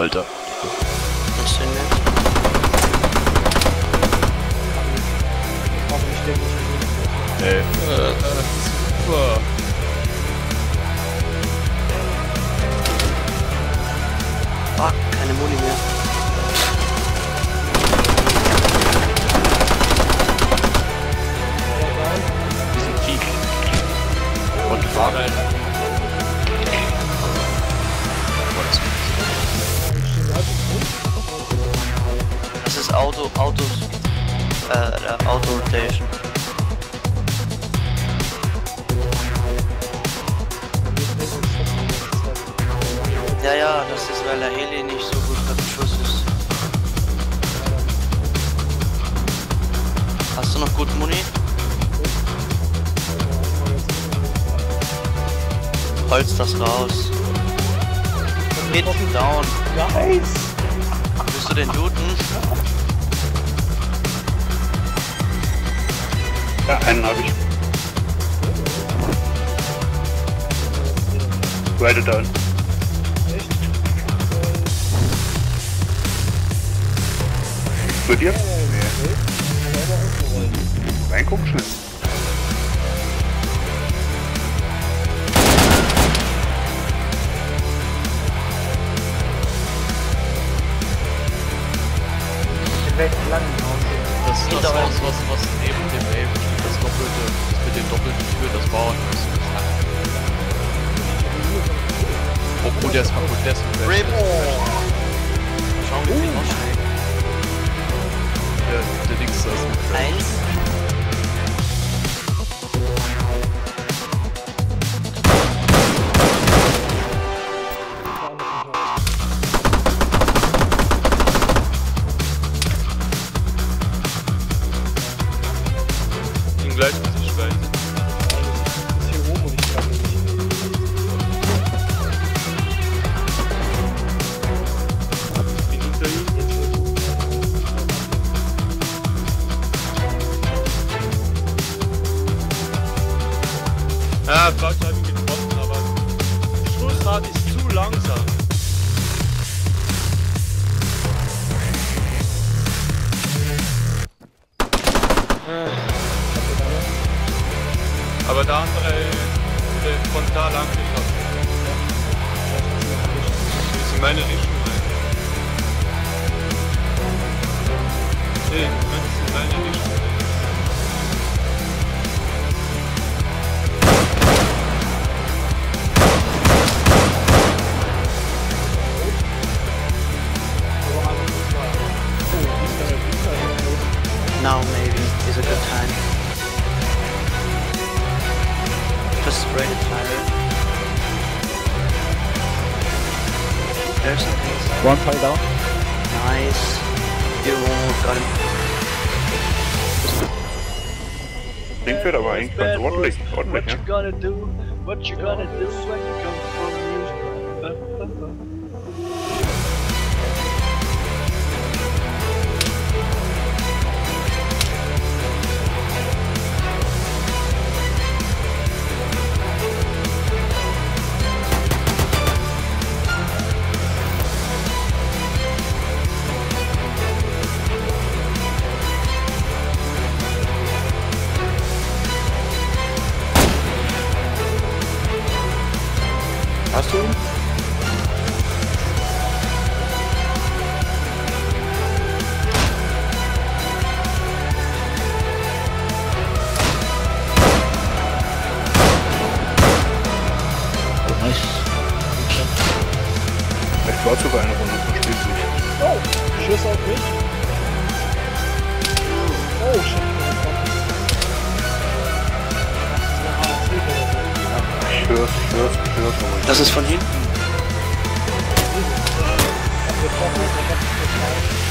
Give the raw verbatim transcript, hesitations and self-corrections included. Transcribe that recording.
Alter. Was denn jetzt? Ey. Äh, super. Ah, keine Muni mehr. Diesen Peak. Und Fahrrad. Das ist Auto, Autos, äh, Auto Rotation. Ja, ja, das ist, weil der Heli nicht so gut beim Schuss ist. Hast du noch gut Muni? Holz das raus. Hit down. Nice! Willst du den looten? Ja, einen habe ich. Weiter down. Bei dir? Nee. Reingucken schnell. Welchen langen Haus? Das ist das Haus, was, was neben dem Wave steht, das doppelte, das mit den doppelten Türen, das Bauernhaus. Oh, oh, der ist kaputt, der ist kaputt. Rip! Schauen wir mal aussteigen. Der, der Dings da ist mit Eins. ihn gleich mit sich rein. Das ist hier oben und ich kann nicht. Wie liegt er hier? Ja, vielleicht habe ich ihn getroffen, aber die Schussrate ist zu langsam. Aber der andere, der von da lang geschossen. Das ist in meine Richtung rein. Nee, das ist in meine Richtung rein. Now maybe is a good time. Just spray the tire. There's something. One tire down. Nice. You got him. Ding wird aber eigentlich ganz ordentlich. ordentlich What ja? you gonna do? What you gonna do when you come from music? Hast du ihn? Oh, nice. Vielleicht war sogar eine Runde verspielt sich. Oh, Schuss auf mich. Oh, shit. Ich hör's, ich hör's, ich hör's nochmal. Das ist von hinten. Wir brauchen jetzt einfach